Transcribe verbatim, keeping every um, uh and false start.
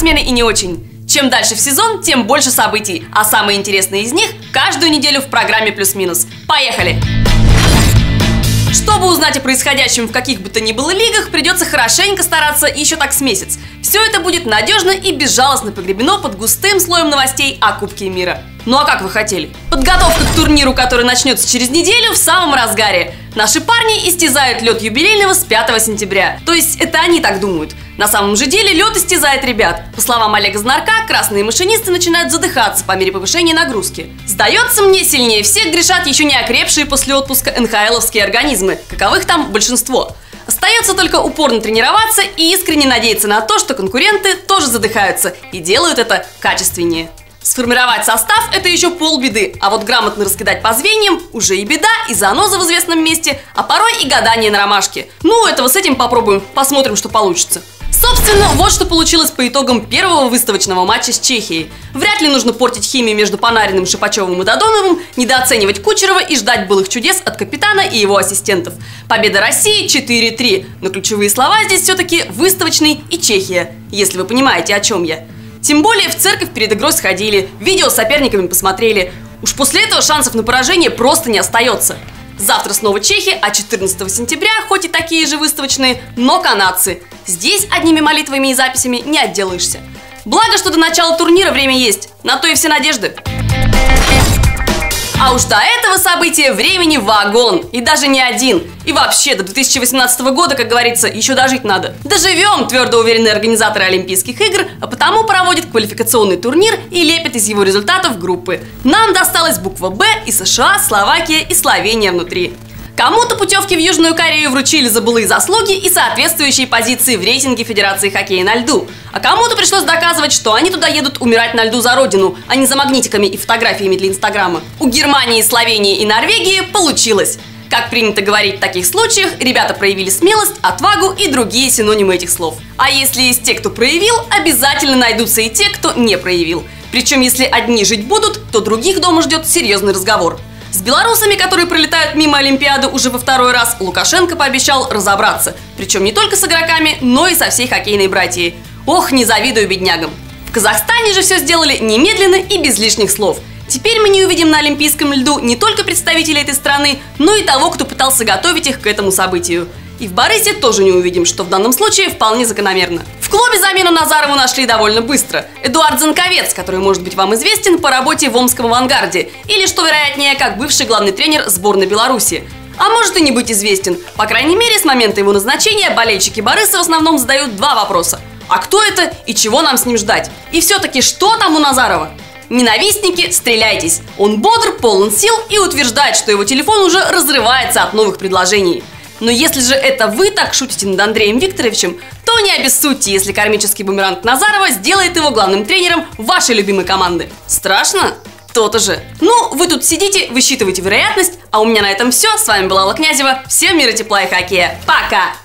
спортсмены и не очень. Чем дальше в сезон, тем больше событий, а самые интересные из них каждую неделю в программе «Плюс-минус». Поехали! Чтобы узнать о происходящем в каких бы то ни было лигах, придется хорошенько стараться еще так с месяц. Все это будет надежно и безжалостно погребено под густым слоем новостей о Кубке мира. Ну а как вы хотели? Подготовка к турниру, который начнется через неделю, в самом разгаре. Наши парни истязают лед юбилейного с пятого сентября. То есть это они так думают. На самом же деле лед истязает ребят. По словам Олега Знарка, красные машинисты начинают задыхаться по мере повышения нагрузки. Сдается мне, сильнее всех грешат еще не окрепшие после отпуска эн ха эловские организмы, каковых там большинство. Остается только упорно тренироваться и искренне надеяться на то, что конкуренты тоже задыхаются и делают это качественнее. Сформировать состав – это еще полбеды, а вот грамотно раскидать по звеньям – уже и беда, и заноза в известном месте, а порой и гадание на ромашке. Ну, этого с этим попробуем, посмотрим, что получится. Собственно, вот что получилось по итогам первого выставочного матча с Чехией. Вряд ли нужно портить химию между Панариным, Шипачевым и Додоновым, недооценивать Кучерова и ждать былых чудес от капитана и его ассистентов. Победа России четыре три, но ключевые слова здесь все-таки выставочный и Чехия, если вы понимаете, о чем я. Тем более в церковь перед игрой сходили, видео с соперниками посмотрели. Уж после этого шансов на поражение просто не остается. Завтра снова чехи, а четырнадцатого сентября, хоть и такие же выставочные, но канадцы. Здесь одними молитвами и записями не отделаешься. Благо, что до начала турнира время есть, на то и все надежды. А уж до этого события времени вагон, и даже не один. И вообще, до две тысячи восемнадцатого года, как говорится, еще дожить надо. Доживем, твердо уверены организаторы Олимпийских игр, а потому проводят квалификационный турнир и лепят из его результатов группы. Нам досталась буква «Б» и США, Словакия и Словения внутри. Кому-то путевки в Южную Корею вручили за былые заслуги и соответствующие позиции в рейтинге Федерации хоккея на льду. А кому-то пришлось доказывать, что они туда едут умирать на льду за родину, а не за магнитиками и фотографиями для Инстаграма. У Германии, Словении и Норвегии получилось. Как принято говорить в таких случаях, ребята проявили смелость, отвагу и другие синонимы этих слов. А если есть те, кто проявил, обязательно найдутся и те, кто не проявил. Причем, если одни жить будут, то других дома ждет серьезный разговор. С белорусами, которые пролетают мимо Олимпиады уже во второй раз, Лукашенко пообещал разобраться. Причем не только с игроками, но и со всей хоккейной братьей. Ох, не завидую беднягам. В Казахстане же все сделали немедленно и без лишних слов. Теперь мы не увидим на олимпийском льду не только представителей этой страны, но и того, кто пытался готовить их к этому событию. И в Борисе тоже не увидим, что в данном случае вполне закономерно. В клубе замену Назарову нашли довольно быстро. Эдуард Занковец, который может быть вам известен по работе в омском «Авангарде», или, что вероятнее, как бывший главный тренер сборной Беларуси. А может и не быть известен. По крайней мере, с момента его назначения болельщики Бориса в основном задают два вопроса. А кто это и чего нам с ним ждать? И все-таки что там у Назарова? Ненавистники, стреляйтесь! Он бодр, полон сил и утверждает, что его телефон уже разрывается от новых предложений. Но если же это вы так шутите над Андреем Викторовичем, то не обессудьте, если кармический бумеранг Назарова сделает его главным тренером вашей любимой команды. Страшно? То-то же. Ну, вы тут сидите, высчитываете вероятность, а у меня на этом все. С вами была Алла Князева. Всем мира, тепла и хоккея. Пока!